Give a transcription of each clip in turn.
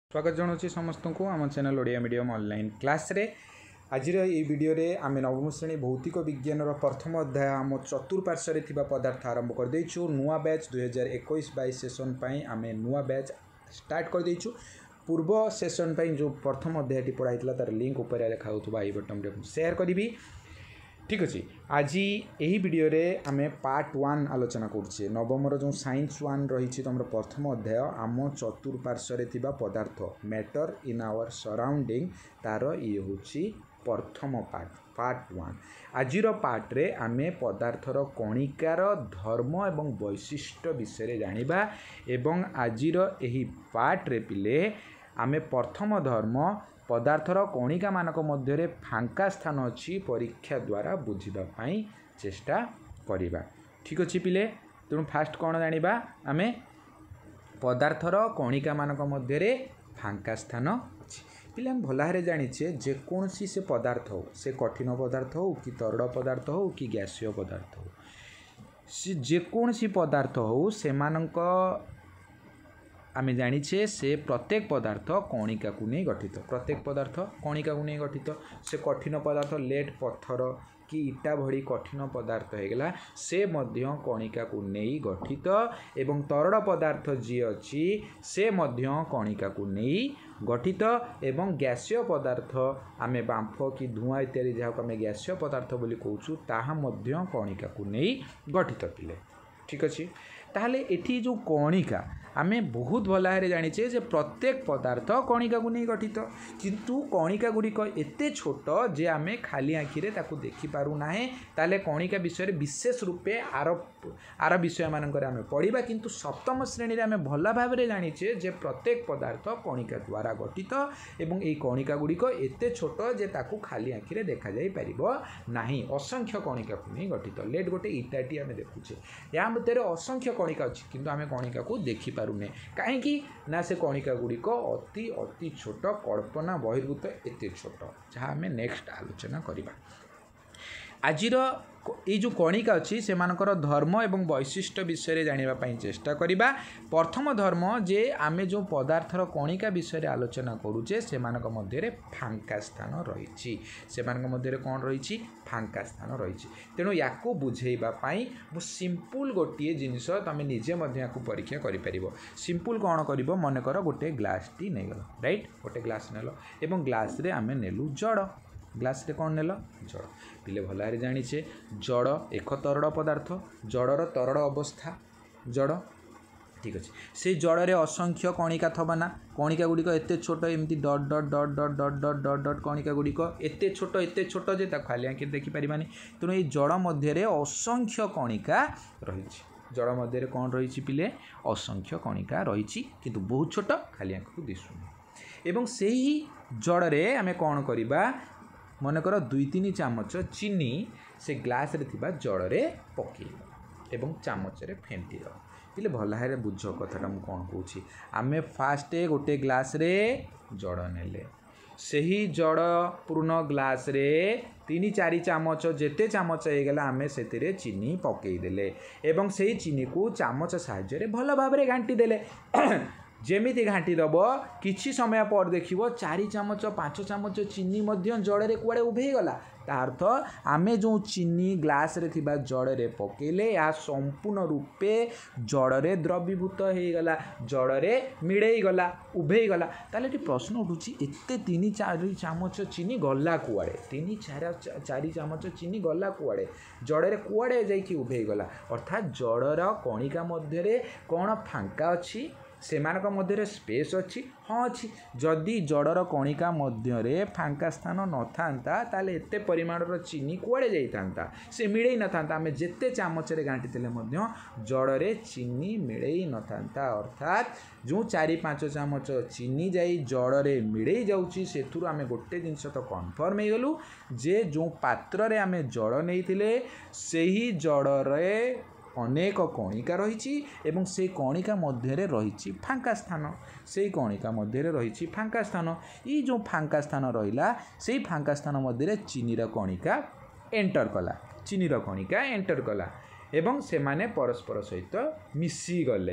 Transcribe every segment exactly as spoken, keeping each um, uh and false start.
स्वागत जनाऊँ समस्त को आम channel Odia medium online class रे आज ये वीडियो रे आम नवम श्रेणी भौतिक विज्ञान प्रथम अध्याय आम चतुर्पार्श्व थिबा पदार्थ आरंभ कर देइछु। नुआ बैच दुई हजार इक्कीस बाईस सेशन पई आम नुआ बैच स्टार्ट कर देइछु। पूर्व सेशन पई जो प्रथम अध्याय पढ़ाई तार लिंक ऊपर देखा होउथबा आई बटन रे शेयर करी। ठीक अच्छे आज यही वीडियो रे आमे पार्ट वन आलोचना करछे। नवमर जो साइंस वन रही तुम प्रथम अध्याय आम चतुर्पार्श्व थिबा पदार्थ मैटर इन आवर सराउंडिंग तार ये होची प्रथम पार्ट पार्ट वन। आजिर पार्ट रे आमे पदार्थर कणिकार धर्म एवं वैशिष्ट्य विषय जानिबा एवं आजिर यही पार्ट रे पिले आमे प्रथम धर्म पदार्थर कणिका मानक मध्य फांका स्थान अच्छी परीक्षा द्वारा बुझीबा पाई चेष्टा करिबा। ठीक अच्छे पिले तेणु फास्ट कौन जानिबा आमे पदार्थर कणिका मानक मध्य फांका स्थान अच्छी पिले हम भलारे जानिचे जेकोसी से पदार्थ हो से कठिन पदार्थ हो कि तरल पदार्थ हो कि गैसीय पदार्थ हो से जेकोसी पदार्थ हो से मानक आमे जानिछे से प्रत्येक पदार्थ कणिका को नहीं गठित। प्रत्येक पदार्थ कणिका को नहीं गठित। से कठिन पदार्थ लेड पत्थर कि इटा भड़ी कठिन पदार्थ होगला से मध्य कणिका को नहीं गठित एवं तरल पदार्थ जी अच्छी से मध्य कणिका को नहीं गठित एवं गैसीय पदार्थ आमे बांफ कि धुआं इत्यादि जहाँ आम गैसीय पदार्थ बोली कहूँ ताहा मध्य कणिका को नहीं गठित पिले। ठीक अच्छे ताहले एठी जो कणिका आमे बहुत भलारे जानिचे जे प्रत्येक पदार्थ कणिका को नहीं गठित किंतु कणिका गुड़िक एते छोट जे आमे खाली आखि रे ताकू देखि पारु नाहे। ताले कणिका विषय विशेष रूपे आर आर विषय मानकर आमे पढ़िबा किंतु सप्तम श्रेणी रे आमे भला भाबरे जानिचे जे प्रत्येक पदार्थ कणिका द्वारा गठित एवं ए कणिका गुड़िक एते छोट जे ताकू खाली आखि रे देखा जाई परिबो नाही। असंख्य कणिका को नहीं गठित। लेट गोटे इटाटी आमे देखुचे या भितर असंख्य कणिका अछि किंतु आमे कणिका को देखि पारुने कहीं ना से कणिका गुड़िक अति अति छोट कल्पना बहिर्भूत एते छोट जहाँ आम नेक्स्ट आलोचना करिबा। आजिर ये जो कणिका अच्छी से मानकर धर्म एवं वैशिष्ट्य विषय जानिबा पई चेष्टा करिबा। प्रथम धर्म जे आमे जो पदार्थर कणिका विषय आलोचना करूचे से मानक मध्य फांका स्थान रही से मानक मध्य कौन रही फांका स्थान रही। तेणु याकू बुझेइबा पई मु सिंपल गोटे जिनिस तुम निजे मध्य याकू परीक्षा करि परिबो। सिंपल कौन करिबो मन कर गोटे ग्लास टी नै गलो राइट गोटे ग्लास नेलो एवं ग्लास रे आमे नेलु जड़ ग्लास रे कौन नेल जड़ पिले भलारे जानिचे जड़ एक तरल पदार्थ जड़र तरल अवस्था जड़। ठीक अच्छे से जड़े असंख्य कणिका थबा ना कणिका गुड़िक एते छोट एमती डट डट डट डट डट डट डट डट कणिका गुड़िक एते छोट एते छोट जे ताको खाली आंखि देखि परिबानी। तेणु ये जड़ मध्य असंख्य कणिका रही जड़ मध्य कौन रही पिले असंख्य कणिका रही किंतु बहुत छोट खाली आंख को दिशुनी एवं से ही जड़े आमे कौन करिबा मनकर दुई तीन चामच चीनी से ग्लास रे थिबा जड़ रे पकेइबा एवं चामच रे फेंटी दो पिले भलारे बुझ कथाटा मु कौन कहूँ आमे फास्ट गोटे ग्लास रे जड़ नेले से ही जड़ पूर्ण ग्लास रे तीन चारि चामच जेते चामच होगला आमे से चीनी पकईदेले एवं से चीनी को चामच साहाय्य भल भाव में घांटी देले जेमिति घांटी दब किछि समय पर देखिबो चारि चामच पांच चामच चीनी मध्य जड़े कुआड़े उभे गला तार्थ आमे जो चीनी ग्लास रे थिबा जड़े पकेले या संपूर्ण रूपे जड़े द्रवीभूत हो गला जड़े मिड़े गला उभे गला। ताले प्रश्न उठुची एते तीन चारि चामच चीनी गला कुआड़े तीन चार चारि चामच चीनी गला कुआड़े जड़े कुआड़े जाइकी उभे गला अर्थात जड़र कणिका मध्य कौन फांका अच्छी से मानक मध्य स्पेस अच्छी हाँ अच्छी जदि जड़र कणिका मध्य फांका स्थान न था ताले एते परिमाणर चीनी कुआड़े जाइता से मिले न था आम जेते चामच घांटी जड़े चीनी मिले न था अर्थात जो चारि पांच चामच चीनी जाई जड़े मिले जाऊँगी से आम गोटे जिनस तो कन्फर्म हो गलु जे जो पात्र आम जड़ नहीं से ही जड़े अनेक कणिका रही एवं से कणिका मध्य रही फांका स्थान से कणिका मध्य रही फांका स्थान ये जो फांका स्थान रहा से फांका स्थान मध्य चीनीर कणिका एंटर कला चीनीर कणिका एंटर कला एवं से माने परस्पर सहित मिसी गले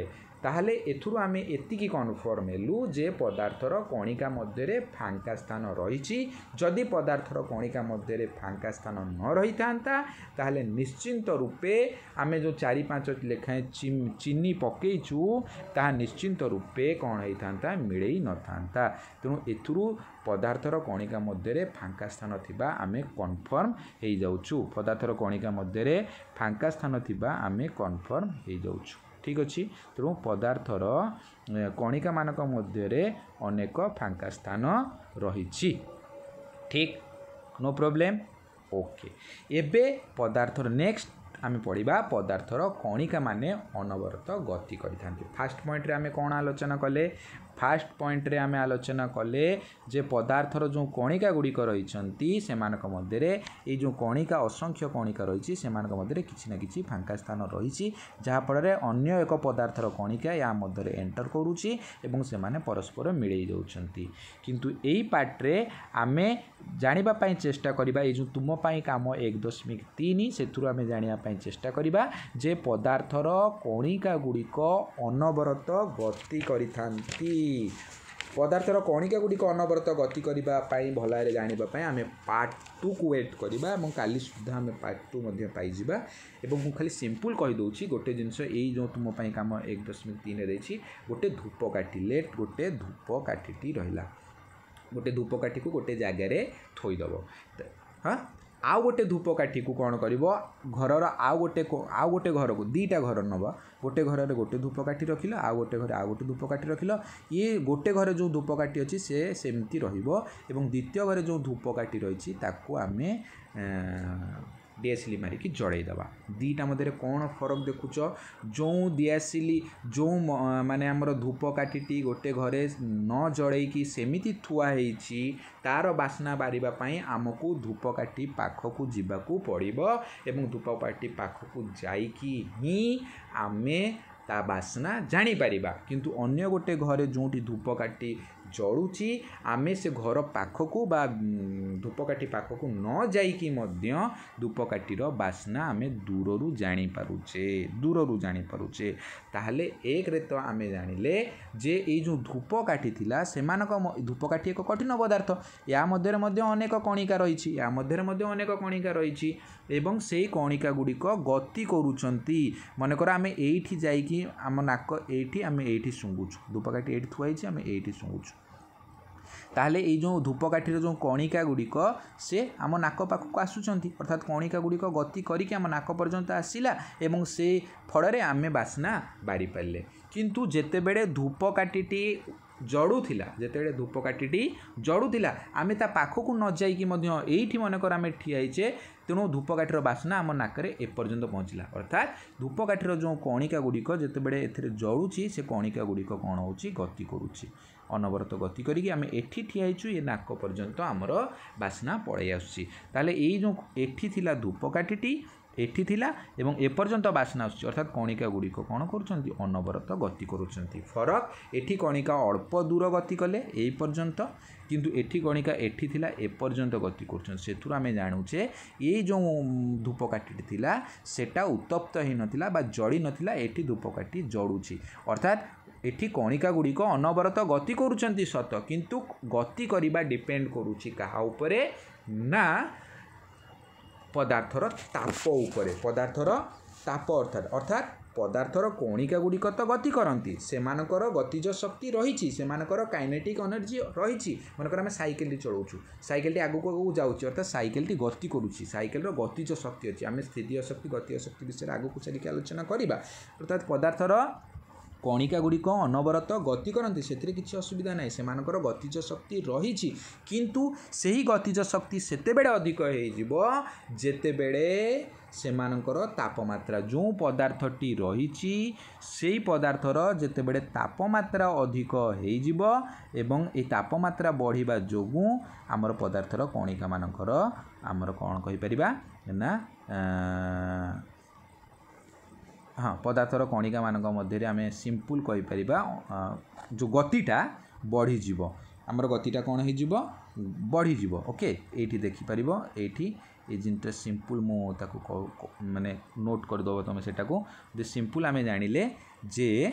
ताहले एथुरु आमे एतिकी कन्फर्म हेलु जे पदार्थर कणिका मध्य फांका स्थान रही। जदि पदार्थर कणिका मध्य फांका स्थान न रही था ताहले निश्चिंत रूपे आमे जो चारि पांच लेखाएं चीनी पकईचु ताहा निश्चिंत रूपे कौन होता मिले न था। तेणु एथुरु पदार्थर कणिका मध्य फांका स्थान थिबा आमे कन्फर्म हो जाउछु। पदार्थर कणिका मध्य फांका स्थान थिबा आमे कन्फर्म हो जाउछु। ठीक अच्छे। तेणु पदार्थर कणिका मानक मध्य अनेक फांका स्थान रही। ठीक, नो प्रॉब्लम। ओके, एबे पदार्थर नेक्स्ट आमे पढ़िबा पदार्थर कणिका माने अनवरत गति करिथांती। फास्ट पॉइंट रे आमे कोन आलोचना कले? फास्ट पॉइंट रे आमे आलोचना कले जे पदार्थर जो कणिका गुड़िक रही से मध्य ये जो कणिका असंख्य कणिका रही से मध्य किसी ना किसी फांका स्थान रही जहाँफल अन्य एक पदार्थर कणिका या मध्य एंटर करुच्ची एवं से माने परस्पर मिले जाउछंती। किंतु यही पार्ट्रे आमे जानिबा चेष्टा करिबा ये जो तुम पाई काम एक दशमिक तीन से आमे जानिबा चेष्टा करिबा जे पदार्थर कणिका गुड़िक अनवरत गति करिथांती। पदार्थर कणिका गुड़िक अनवरत गति करने भल जानापी आम पार्ट टू को वेट करवा और काली सुधा आम पार्ट टू पाइबा। एवं खाली सिंपल कहीदे गोटे जिनस यही जो तुम काम एक दशमिक तीन रही गोटे धूपकाठी लेट गोटे धूपकाठी रहा गोटे धूपकाठी को गोटे जगार थोईदेव। हाँ, आउ गोटे धूपकाठी को कौन कर घर आउ गोटे आउ गोटे घर को दीटा घर नब गोटे घर में गोटे धूपकाठी रखिल आउ गोटे घर आउ गोटे धूपकाठी रखिल। ये गोटे घर जो धूपकाठी अच्छी से सेमती रहिबो द्वितीय घर जो धूपकाठी रही ताकू आमे दियासिली मारिकी जड़ेदबा। दीटा मध्य कौन फरक देखुच? जो दियासिली जो माने आमर धूपकाठी गोटे घरे न जड़ेकी सेमिति थुआ हेछि तार बास्ना बारिबा पई आमको धूपकाठी पाखकू जीवाकू पड़िबो एवं धूपकाठी पाखकू जाइकी ही आमे ता बास्ना जानी पारिबा। किंतु अन्य गोटे घरे जोटी धूपकाठी जड़ुची आमे से घर पाखकू बा धूपकाठी पाखकू न जाइकी मध्य धूपकाठीर बास्ना आमे दूररू जानी पारुचे दूररू जानी पारुचे। ताहले एक रे तो आमे जानिले जे ए जो धूपकाठी थिला सेमानक धूपकाठी एक कठिन पदार्थ या मध्य मध्य अनेक कणिका रही या मध्य मध्य अनेक कणिका रही एवं से कणिका गुड़िक गति करुचंती। मनकर आमे एठी जाइकी आम नाक एठी आमे एठी सुंगुछु धूपकाठी एठी थुआई आमे एठी सुंगुछु ताहले ये जो धूपकाठीर जो कणिका गुड़िक से आम नाक पाखक आसुचंती अर्थात कणिका गुड़िक गति करिक आम नाक पर्यंत आसिला एवं से फल आमे बास्ना बारी पारे। किंतु जेतेबेले धूपकाठीटी जड़ुला जिते धूपकाठी जड़ुला आमे ता पाखकू न जाइकी मध्य एठी मनकर आमे ठियाइचे तेणु धूपकाठीर बास्ना आम नाकरे एपर्यंत पहुँचला। अर्थात धूपकाठीर जो कणिका गुड़िक जितेबेले एथिरे जड़ुची से कणिका गुड़िक कौन होची गति करुची अनवरत गति करिकी आमे एठी ठियाइचु ये नाक पर्यंत आमर बास्ना पड़े आसुची। ताहले एई जो एठी थिला धूपकाठीटी एठी थिला एवं एपर्यंत बास्ना आसुची अर्थात कणिका गुड़िक कौन करुचंती अनवरत गति करुचंती। फरक एठी कणिका अल्प दूर गति कले एई पर्यंत किंतु एठी कणिका एठी थिला एपर्यंत गति करुचंती। सेथुर आमे जानुचे ये जो धूपकाठी थिला सेटा उत्तप्त हेई नथिला बा जड़ी नथिला एठी धूपकाठी जड़ुची अर्थात एठी कणिका गुड़िक अनवरत गति करुचंती सत किंतु गति करिबा डिपेंड करुची कहा उपरे ना पदार्थर ताप उपरे पदार्थर ताप अर्थात अर्थात पदार्थर कणिका गुड़िक तो गति करती सेमानकर गतिज शक्ति रही सेमानकर काइनेटिक एनर्जी रही। मनकर आम साइकेल चलाऊँ साइकेल आगक आगक जाऊँगी अर्थात साइकेल गति करुच्ची साइकेल गतिज शक्ति अच्छी आम स्थितीय शक्ति गतिज शक्ति विषय आगक चलिए आलोचना करवा। अर्थात पदार्थर कणिका गुड़िक अनवरत गति करती से किसी असुविधा ना से गतिज शक्ति रही किंतु सही गतिज शक्ति सेतेबेले अधिक हो जेतेबेले सेमानकर तापमात्रा जो पदार्थटी रही से पदार्थर जेतेबेले तापमात्रा अधिक हो एवं ए तापमात्रा बढ़िबा जोगु आमर पदार्थर कणिका मानकर आमर कौन कहि परिबा ना हाँ पदार्थर कणिका मान मध्य आम सिंपल कहीपर जो गतिटा बढ़ीज आमर गतिटा कौन हो बढ़ीज। ओके ये देखिपर ये ये जिनटा सिंपल मुझे माने नोट करदेव तुम सेटा को सिंपल आम जानिले जे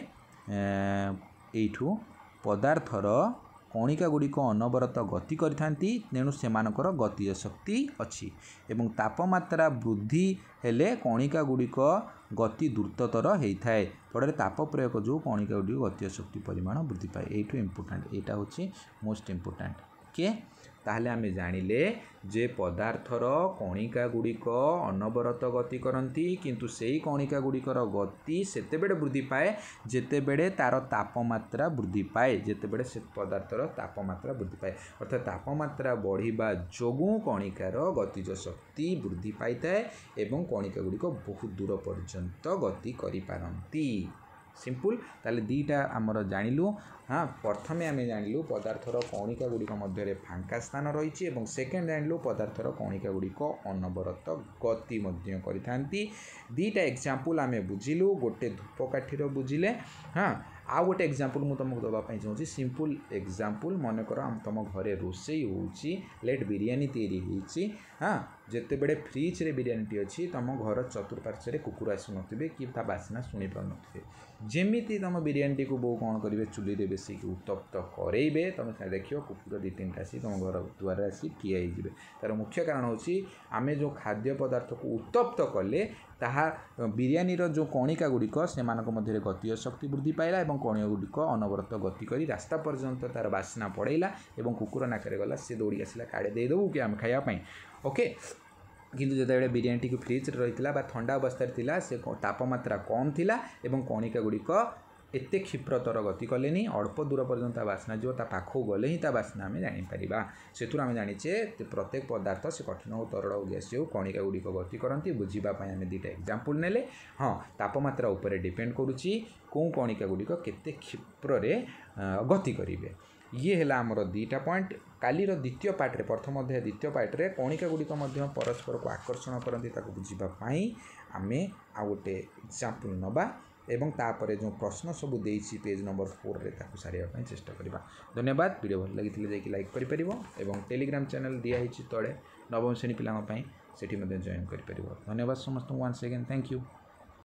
एठू पदार्थर कणिका गुड़िक अनवरत गति करिथांती तेणु सेमानकर गतीय शक्ति अच्छी एवं तापमात्रा वृद्धि हेले कणिका गुड़िक गति द्रुततर होता है फल ताप प्रयोग जो कणिका गुड़िक गतीय शक्ति परिमाण वृद्धि पाए एठू इम्पोर्टाट यहाँ हूँ मोस्ट इम्पोर्टाट ओके ताहले आमे जानिले जे पदार्थर कणिका गुड़िक अनवरत गति करती किंतु सेई कणिका गुड़िकर गति सेतेबेले वृद्धि पाए जेतेबेले तार तापमात्रा वृद्धि पाए जेतेबेले से पदार्थर तापमात्रा वृद्धि पाए अर्थात तापमात्रा बढ़िबा जोगु कणिकार गतिज शक्ति वृद्धि पाई थाए एवं कणिका गुड़िक बहुत दूर पर्यंत गति करि पारंती सिंपल ताले दीटा आमर जानिलु हाँ प्रथम आम जानिलु पदार्थर कणिका गुड़िक मध्य फांका स्थान रही और सेकेंड जानिलु पदार्थर कणिका गुड़िक अनवरत गति मध्य करिथांती दीटा एग्जांपल आम बुझिलु गोटे धूपकाठीर बुझिले हाँ आउ गोटे एग्जांपल मु तुमको दवाई चाहूँगी सिंपल एग्जांपल मनकर आम तुम घरे रोषे होची लेट बिरियानी तैयारी होती हाँ जिते बड़े फ्रिज रे बिरियानी अच्छी तुम घर चतुर्पार्श्व कुकुर आसु नथिबे कि ता बास्ना शुणी पार नथिबे जेमिति तुम बिरियानी को बो कौन करेंगे चुली रे बेसी उत्तप्त करेबे तुम देखियो कुकुर दी तीन आसी तुम घर द्वार आसी ठिया होइजिबे तार मुख्य कारण होची आमे जो खाद्य पदार्थ को उत्तप्त कले ताहा बिरियानी रो जो कणिका गुड़िक से मध्य गतीय शक्ति वृद्धि पाइला और कणिका गुड़िक अनवरत गति करी रास्ता पर्यंत तार बास्ना पड़ेला और कुकुर नाकरे गला सी दौड़ी आसला काड़े देदेबू कि आम खाइबा ओके किंतु जो बिरियानी को फ्रिज रही ठंडा अवस्था थिला से तापमात्रा कम थिला एवं कणिका गुड़िक एते क्षिप्रतर गति कले अल्प दूर पर्यंत बास्ना जो पाखक गले ही बास्ना आम जापर से आम जाचे प्रत्येक पदार्थ से कठिन हो तरल हो गैस हो कणिका गुड़िक गति करती बुझापी आम दुईटा एग्जांपल नेले हाँ तापमात्रा उपर डिपेंड करुच्ची कौ कणिका गुड़िक केते क्षिप्र गति करेंगे ये है आमर दुईटा पॉइंट कालीर द्वितीय पार्टे प्रथम अध्याय द्वितीय पार्टे कणिका गुड़िक परस्पर को आकर्षण करती बुझापी आम आ गोटे एग्जांपल नबा एवं तापर जो प्रश्न सब देसी पेज नंबर फोर रे ताकू सारिया चेष्टा करबा धन्यवाद वीडियो भल लगी जाकि लाइक करि परिबो एवं टेलीग्राम चैनल दिया हिची तळे नवम श्रेणी पिलांग पई सेठी मध्ये जॉइन करि परिबो धन्यवाद समस्त वंस अगेन थैंक यू।